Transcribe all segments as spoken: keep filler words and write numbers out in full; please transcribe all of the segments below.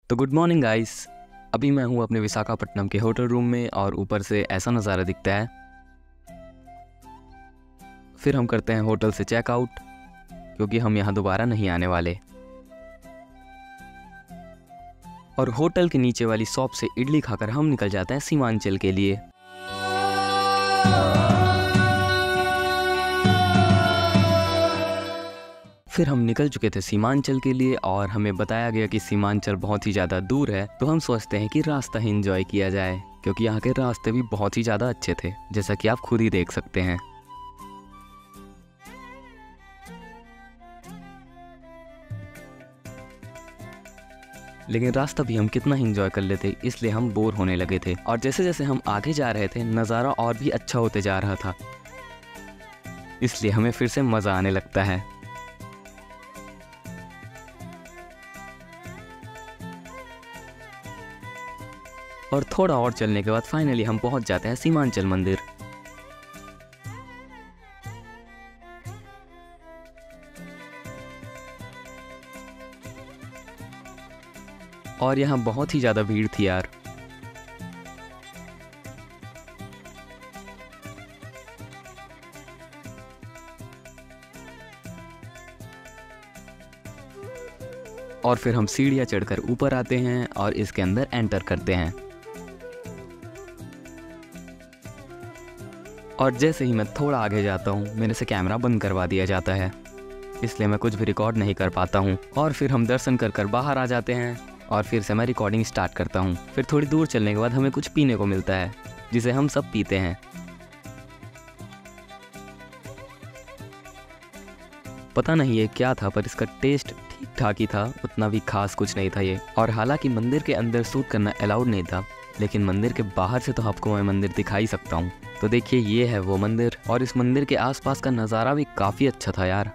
तो good morning guys. अभी मैं हूँ अपने विशाखापट्टनम के होटल रूम में और ऊपर से ऐसा नज़ारा दिखता है। फिर हम करते हैं होटल से चेकआउट क्योंकि हम यहाँ दोबारा नहीं आने वाले। और होटल के नीचे वाली शॉप से इडली खाकर हम निकल जाते हैं सीमांचल के लिए। फिर हम निकल चुके थे सीमांचल के लिए और हमें बताया गया कि सीमांचल बहुत ही ज़्यादा दूर है, तो हम सोचते हैं कि रास्ता ही एंजॉय किया जाए क्योंकि यहाँ के रास्ते भी बहुत ही ज़्यादा अच्छे थे, जैसा कि आप खुद ही देख सकते हैं। लेकिन रास्ता भी हम कितना ही एंजॉय कर लेते, इसलिए हम बोर होने लगे थे। और जैसे जैसे हम आगे जा रहे थे नज़ारा और भी अच्छा होते जा रहा था, इसलिए हमें फिर से मज़ा आने लगता है। और थोड़ा और चलने के बाद फाइनली हम पहुंच जाते हैं सीमांचल मंदिर। और यहाँ बहुत ही ज़्यादा भीड़ थी यार। और फिर हम सीढ़ियाँ चढ़कर ऊपर आते हैं और इसके अंदर एंटर करते हैं। और जैसे ही मैं थोड़ा आगे जाता हूँ मेरे से कैमरा बंद करवा दिया जाता है, इसलिए मैं कुछ भी रिकॉर्ड नहीं कर पाता हूँ। और फिर हम दर्शन कर कर बाहर आ जाते हैं और फिर से मैं रिकॉर्डिंग स्टार्ट करता हूँ। फिर थोड़ी दूर चलने के बाद हमें कुछ पीने को मिलता है जिसे हम सब पीते हैं। पता नहीं ये क्या था, पर इसका टेस्ट ठीक ठाक ही था, उतना भी खास कुछ नहीं था ये। और हालांकि मंदिर के अंदर शूट करना अलाउड नहीं था, लेकिन मंदिर के बाहर से तो आपको मैं मंदिर दिखा ही सकता हूँ। तो देखिए ये है वो मंदिर, और इस मंदिर के आसपास का नज़ारा भी काफ़ी अच्छा था यार।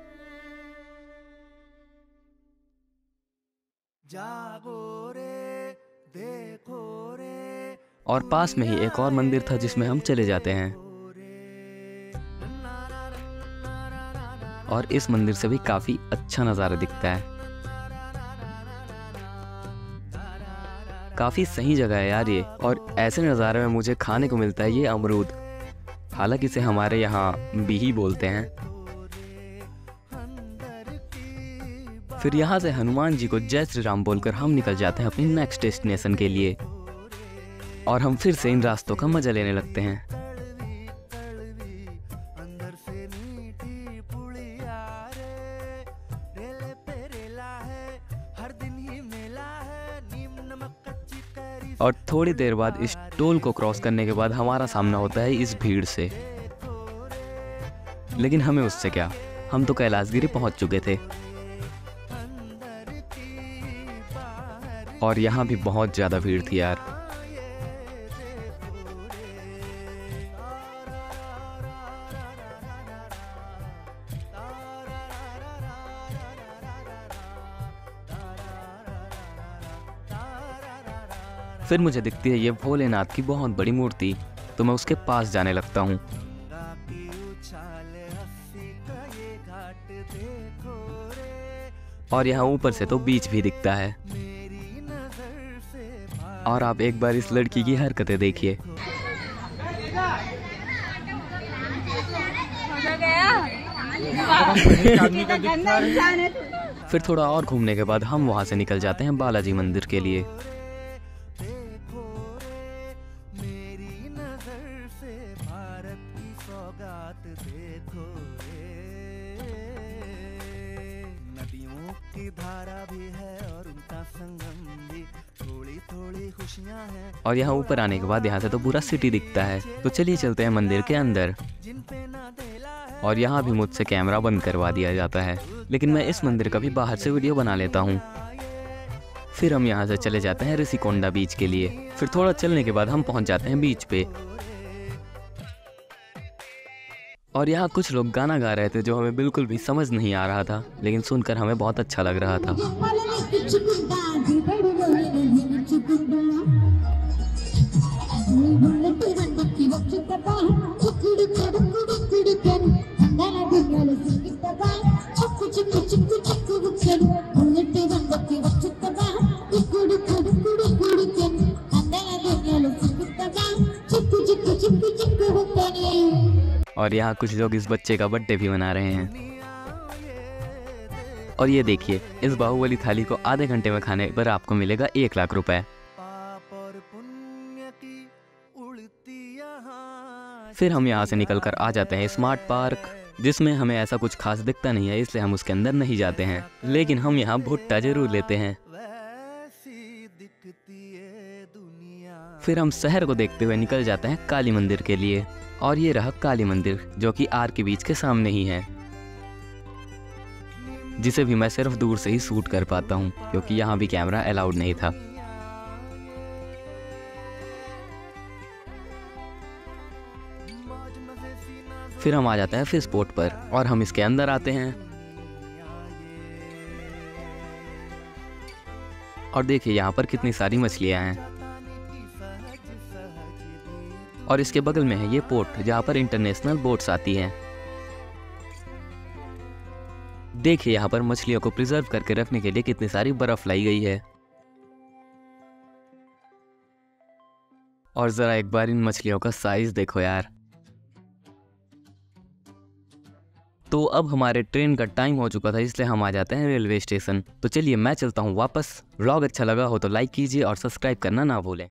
जागो रे, देखो रे। और पास में ही एक और मंदिर था जिसमें हम चले जाते हैं। और इस मंदिर से भी काफ़ी अच्छा नज़ारा दिखता है। काफ़ी सही जगह है यार ये। और ऐसे नज़ारे में मुझे खाने को मिलता है ये अमरूद, हालांकि इसे हमारे यहाँ बिही बोलते हैं। फिर यहाँ से हनुमान जी को जय श्री राम बोलकर हम निकल जाते हैं अपनी नेक्स्ट डेस्टिनेशन के लिए। और हम फिर से इन रास्तों का मजा लेने लगते हैं। और थोड़ी देर बाद इस टोल को क्रॉस करने के बाद हमारा सामना होता है इस भीड़ से। लेकिन हमें उससे क्या, हम तो कैलाशगिरी पहुंच चुके थे। और यहाँ भी बहुत ज़्यादा भीड़ थी यार। फिर मुझे दिखती है ये भोलेनाथ की बहुत बड़ी मूर्ति, तो मैं उसके पास जाने लगता हूँ। और यहाँ ऊपर से तो बीच भी दिखता है। और आप एक बार इस लड़की की हरकतें देखिए। फिर थोड़ा और घूमने के बाद हम वहाँ से निकल जाते हैं बालाजी मंदिर के लिए। नदियों की धारा भी है और उनका संगम भी, थोड़ी थोड़ी खुशियां हैं। और यहाँ ऊपर आने के बाद यहाँ से तो पूरा सिटी दिखता है। तो चलिए चलते हैं मंदिर के अंदर। और यहाँ भी मुझसे कैमरा बंद करवा दिया जाता है, लेकिन मैं इस मंदिर का भी बाहर से वीडियो बना लेता हूँ। फिर हम यहाँ से चले जाते हैं ऋषिकोंडा बीच के लिए। फिर थोड़ा चलने के बाद हम पहुँच जाते हैं बीच पे। और यहाँ कुछ लोग गाना गा रहे थे जो हमें बिल्कुल भी समझ नहीं आ रहा था, लेकिन सुनकर हमें बहुत अच्छा लग रहा था। और यहाँ कुछ लोग इस बच्चे का बर्थडे भी मना रहे हैं। और ये देखिए, इस बाहुबली थाली को आधे घंटे में खाने पर आपको मिलेगा एक लाख रुपए। फिर हम यहाँ से निकलकर आ जाते हैं स्मार्ट पार्क, जिसमें हमें ऐसा कुछ खास दिखता नहीं है, इसलिए हम उसके अंदर नहीं जाते हैं। लेकिन हम यहाँ भुट्टा जरूर लेते हैं। फिर हम शहर को देखते हुए निकल जाते हैं काली मंदिर के लिए। और ये रहा काली मंदिर, जो कि आर के बीच के सामने ही है, जिसे भी मैं सिर्फ दूर से ही शूट कर पाता हूँ, क्योंकि यहाँ भी कैमरा अलाउड नहीं था। फिर हम आ जाते हैं फिश पोर्ट पर और हम इसके अंदर आते हैं। और देखिए यहाँ पर कितनी सारी मछलियाँ हैं। और इसके बगल में है ये पोर्ट, जहाँ पर इंटरनेशनल बोट्स आती हैं। देखिए यहाँ पर मछलियों को प्रिजर्व करके रखने के लिए कितनी सारी बर्फ लाई गई है। और जरा एक बार इन मछलियों का साइज देखो यार। तो अब हमारे ट्रेन का टाइम हो चुका था, इसलिए हम आ जाते हैं रेलवे स्टेशन। तो चलिए मैं चलता हूँ वापस। व्लॉग अच्छा लगा हो तो लाइक कीजिए और सब्सक्राइब करना ना भूलें।